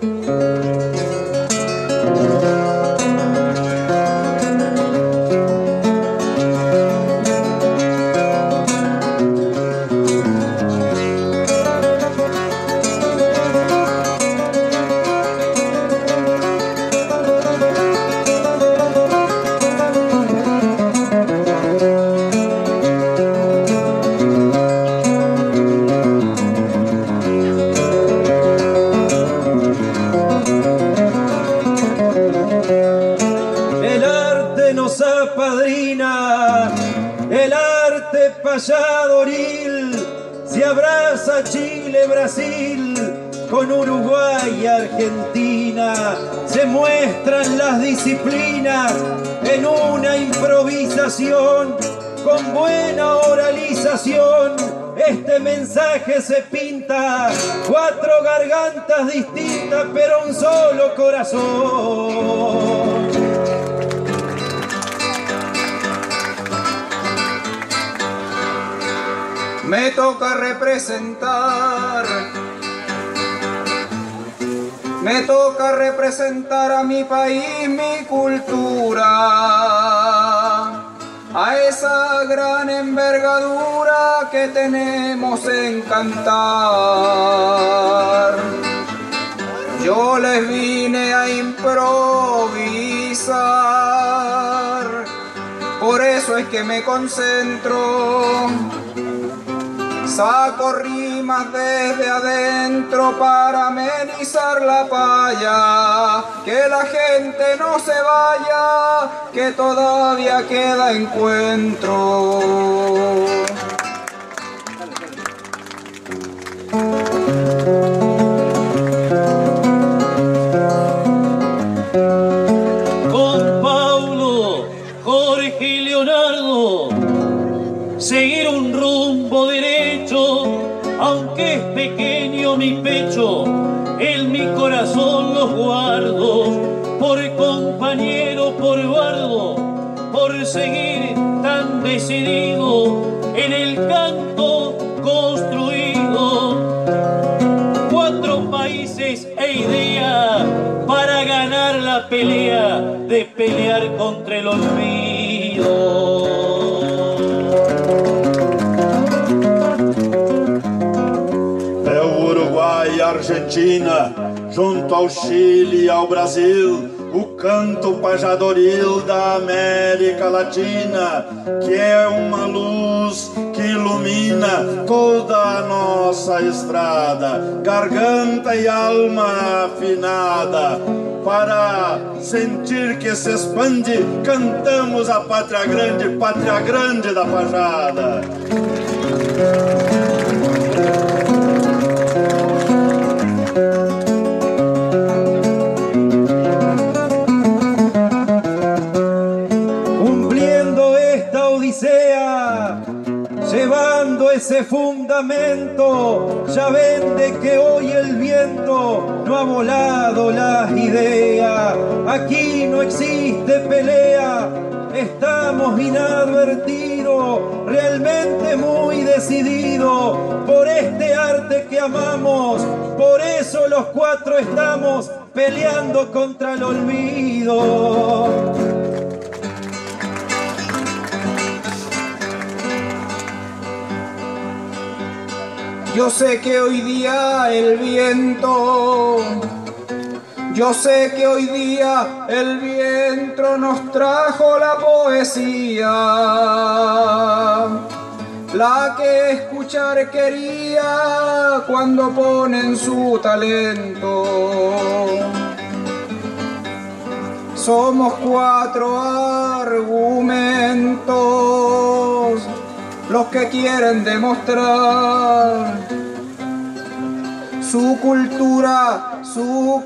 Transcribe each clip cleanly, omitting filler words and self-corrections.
payadoril, se abraza Chile, Brasil, con Uruguay y Argentina, se muestran las disciplinas en una improvisación, con buena oralización, este mensaje se pinta, 4 gargantas distintas, pero un solo corazón. Me toca representar a mi país, mi cultura, a esa gran envergadura que tenemos en cantar. Yo les vine a improvisar, por eso es que me concentro. Saco rimas desde adentro para amenizar la paya, que la gente no se vaya, que todavía queda encuentro. Con Paulo, Jorge y Leonardo, seguir un rumbo derecho, aunque es pequeño mi pecho, en mi corazón los guardo, por compañero, por bardo, por seguir tan decidido en el canto construido. 4 países e idea para ganar la pelea de pelear contra el olvido. Uruguai e Argentina, junto ao Chile e ao Brasil, o canto pajadoril da América Latina, que é uma luz que ilumina toda a nossa estrada, garganta e alma afinada. Para sentir que se expande, cantamos a pátria grande da pajada. Llevando ese fundamento, ya ven de que hoy el viento no ha volado las ideas. Aquí no existe pelea, estamos inadvertidos, realmente muy decididos por este arte que amamos. Por eso los 4 estamos peleando contra el olvido. Yo sé que hoy día el viento nos trajo la poesía, la que escuchar quería cuando ponen su talento. Somos 4 argumentos los que quieren demostrar su cultura, su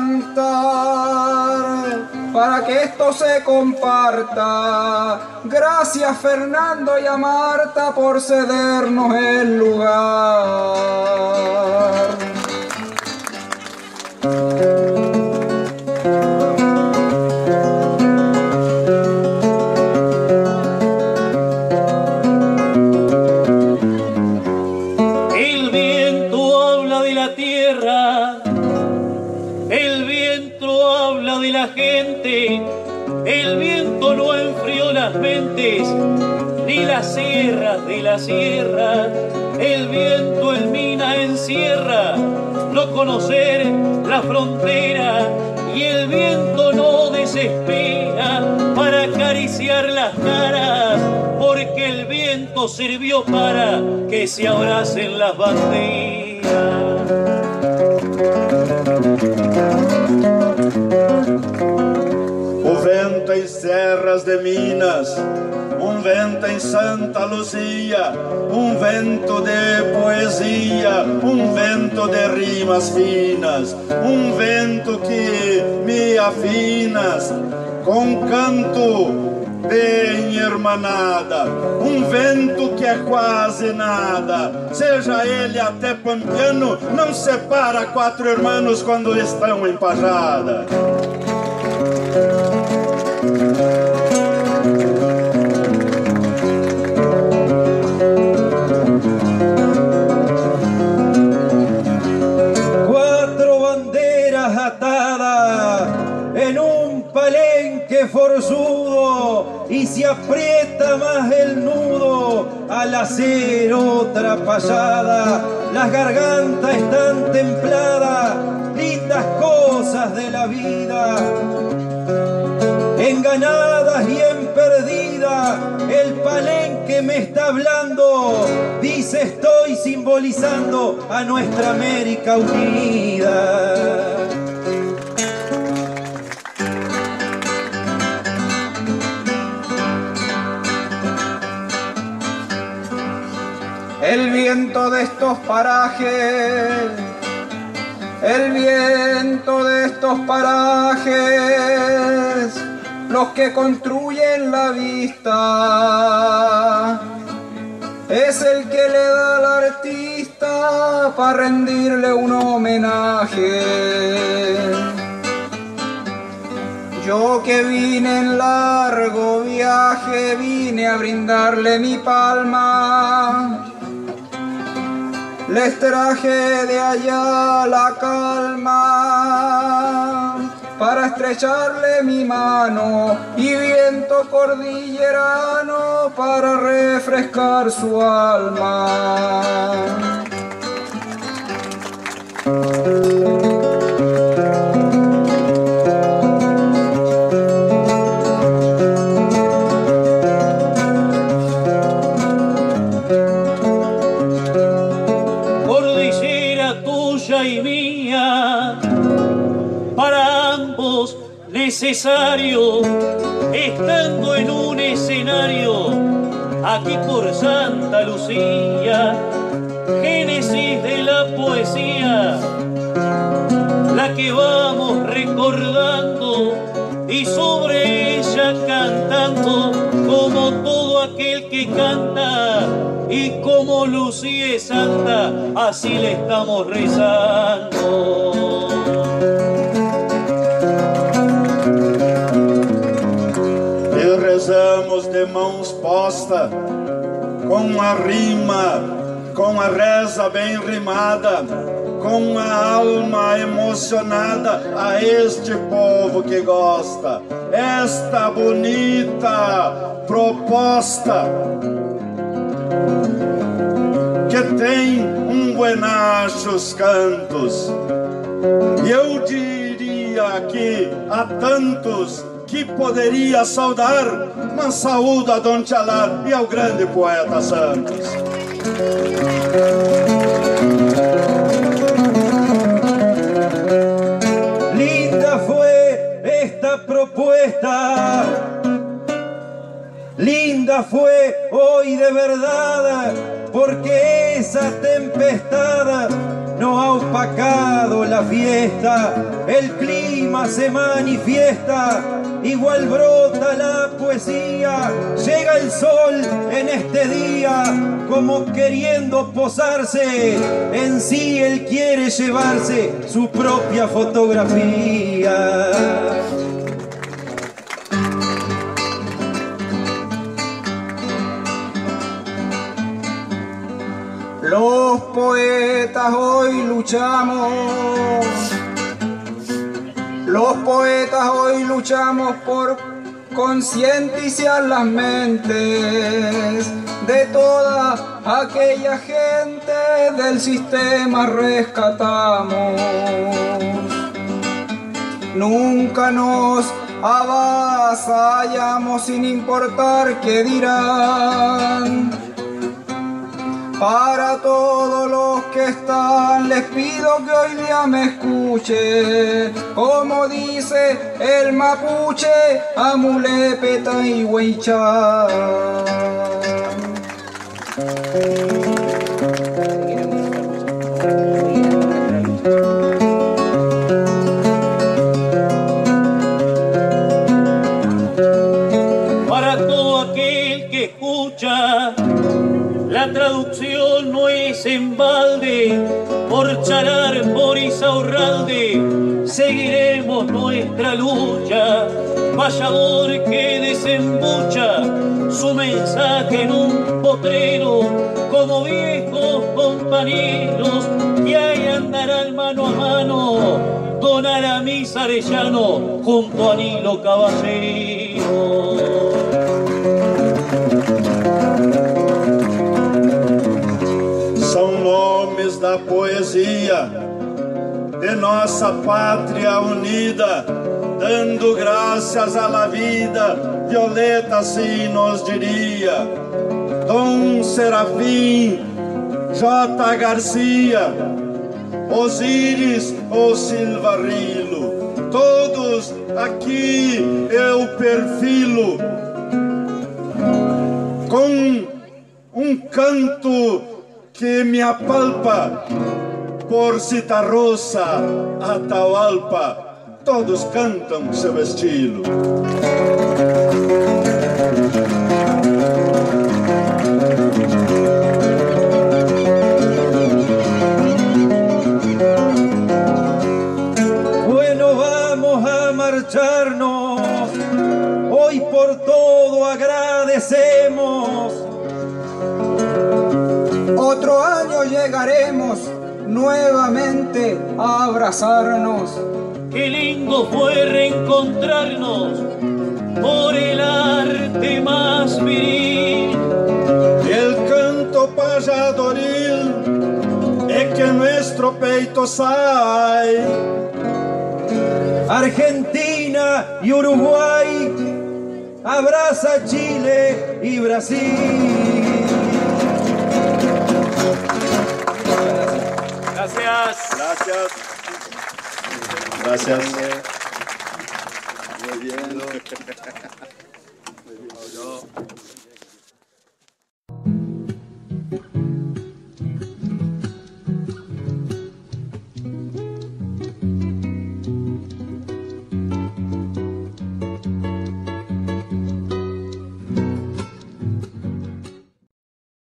cantar, para que esto se comparta. Gracias Fernando y a Marta por cedernos el lugar. El viento habla de la gente, el viento no enfrió las mentes, ni las sierras de la sierra. El viento en mina encierra, no conocer la frontera, y el viento no desespera para acariciar las caras, porque el viento sirvió para que se abracen las banderas. O vento em serras de Minas, vento em Santa Luzia, vento de poesia, vento de rimas finas, vento que me afinas com canto bem hermanada, vento que é quase nada, seja ele até pampiano, não separa quatro irmãos quando estão em pajada. Cuatro banderas atadas en un palenque forzudo, y se aprieta más el nudo al hacer otra payada. Las gargantas están templadas, lindas cosas de la vida, en ganadas y en perdida. El palenque me está hablando, dice: estoy simbolizando a nuestra América unida. El viento de estos parajes, el viento de estos parajes, los que construyen la vista, es el que le da al artista para rendirle un homenaje. Yo que vine en largo viaje, vine a brindarle mi palma. Les traje de allá la calma para estrecharle mi mano, y viento cordillerano para refrescar su alma. Y mía, para ambos necesario, estando en un escenario, aquí por Santa Lucía, génesis de la poesía, la que vamos recordando y sobre ella cantando, como todo aquel que canta. Y como Lucía es santa, así le estamos rezando. E rezamos de mãos postas, com a rima, com a reza bem rimada, com a alma emocionada a este povo que gosta. Esta bonita proposta que tem buenachos cantos. E eu diria aqui a tantos que poderia saudar, mas saúdo a Dom Tchalá e ao grande poeta Santos. Linda fue esta propuesta, linda fue hoy de verdad, porque esa tempestad no ha opacado la fiesta. El clima se manifiesta, igual brota la poesía. Llega el sol en este día, como queriendo posarse. En sí él quiere llevarse su propia fotografía. Los poetas hoy luchamos Los poetas hoy luchamos por concientizar las mentes de toda aquella gente del sistema rescatamos. Nunca nos avasallamos sin importar qué dirán. Para todos los que están les pido que hoy día me escuchen, como dice el mapuche, Amulepeta y Huaychán. Para todo aquel que escucha, la traducción no es en balde, por Chalar, por Isaurralde, seguiremos nuestra lucha. Vallador que desembucha su mensaje en un potrero, como viejos compañeros, y ahí andarán mano a mano Don Aramis Arellano junto a Nilo Caballero. São nomes da poesia de nossa pátria unida, dando graças à la vida. Violeta assim nos diria, Dom Serafim, J. Garcia, Osíris ou Silvarilo, todos aqui eu perfilo com um canto que me apalpa, por Citarrosa, Atahualpa, todos cantam seu estilo. Bueno, vamos a marcharnos, hoy por todo agradecemos. Otro año llegaremos nuevamente a abrazarnos. Qué lindo fue reencontrarnos por el arte más viril. El canto payadoril é que nuestro peito sai. Argentina y Uruguay, abraza Chile y Brasil. Gracias. Gracias. Gracias. Muy bien. Muy bien.